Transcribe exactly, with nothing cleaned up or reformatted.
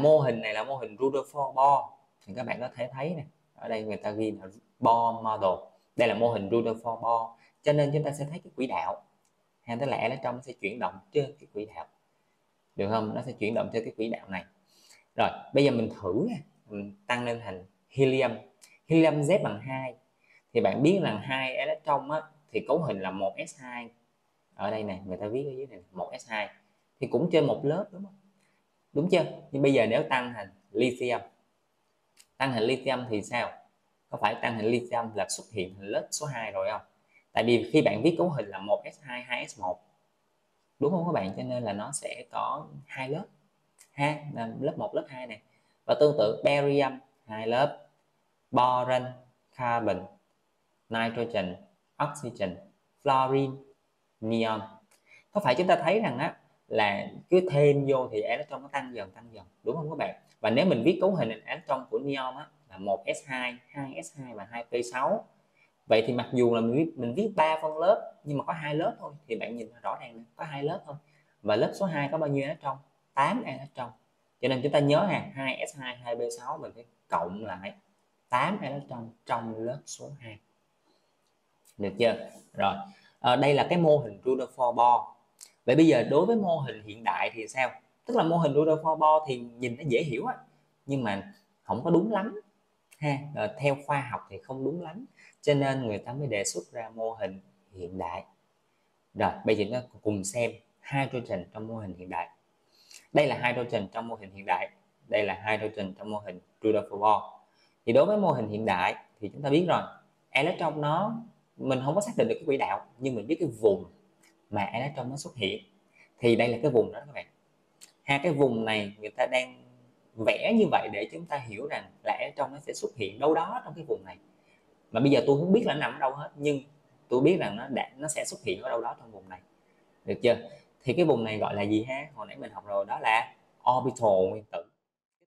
mô hình này là mô hình Rutherford Bohr, thì các bạn có thể thấy nè, ở đây người ta ghi là Bohr model, đây là mô hình Rutherford Bohr, cho nên chúng ta sẽ thấy cái quỹ đạo, hay tức là electron sẽ chuyển động trên cái quỹ đạo, được không? Nó sẽ chuyển động theo cái quỹ đạo này. Rồi bây giờ mình thử mình tăng lên thành helium. Helium Z bằng hai, thì bạn biết rằng hai electron á, thì cấu hình là một s hai, ở đây này người ta viết ở dưới này một s hai, thì cũng trên một lớp, đúng không? Đúng chưa? Nhưng bây giờ nếu tăng thành lithium, tăng thành lithium thì sao? Có phải tăng thành lithium là xuất hiện thành lớp số hai rồi không? Tại vì khi bạn viết cấu hình là một s hai, hai s một, đúng không các bạn? Cho nên là nó sẽ có hai lớp ha, lớp một, lớp hai này. Và tương tự barium hai lớp, boron, carbon, nitrogen, oxygen, fluorine, neon. Có phải chúng ta thấy rằng á là cứ thêm vô thì electron nó tăng dần tăng dần, đúng không các bạn? Và nếu mình viết cấu hình electron của neon á là một s hai, hai s hai và hai p sáu, vậy thì mặc dù là mình viết mình viết ba phân lớp nhưng mà có hai lớp thôi, thì bạn nhìn rõ ràng này, có hai lớp thôi. Và lớp số hai có bao nhiêu electron? tám electron. Cho nên chúng ta nhớ ha, hai s hai, hai p sáu mình phải cộng lại tám electron trong lớp số hai. Được chưa? Rồi, à, đây là cái mô hình Rutherford Bohr. Vậy bây giờ đối với mô hình hiện đại thì sao? Tức là mô hình Rutherford Bohr thì nhìn nó dễ hiểu á, nhưng mà không có đúng lắm ha. Rồi, theo khoa học thì không đúng lắm, cho nên người ta mới đề xuất ra mô hình hiện đại. Rồi bây giờ chúng ta cùng xem hydrogen trong mô hình hiện đại. Đây là hydrogen trong mô hình hiện đại, đây là hydrogen trong mô hình Rutherford Bohr. Thì đối với mô hình hiện đại thì chúng ta biết rồi, electron nó mình không có xác định được cái quỹ đạo, nhưng mình biết cái vùng mà electron nó xuất hiện, thì đây là cái vùng đó các bạn. Hai cái vùng này người ta đang vẽ như vậy để chúng ta hiểu rằng là electron nó sẽ xuất hiện đâu đó trong cái vùng này. Mà bây giờ tôi không biết là nó nằm ở đâu hết, nhưng tôi biết rằng nó đã, nó sẽ xuất hiện ở đâu đó trong vùng này. Được chưa? Thì cái vùng này gọi là gì ha? Hồi nãy mình học rồi, đó là orbital nguyên tử.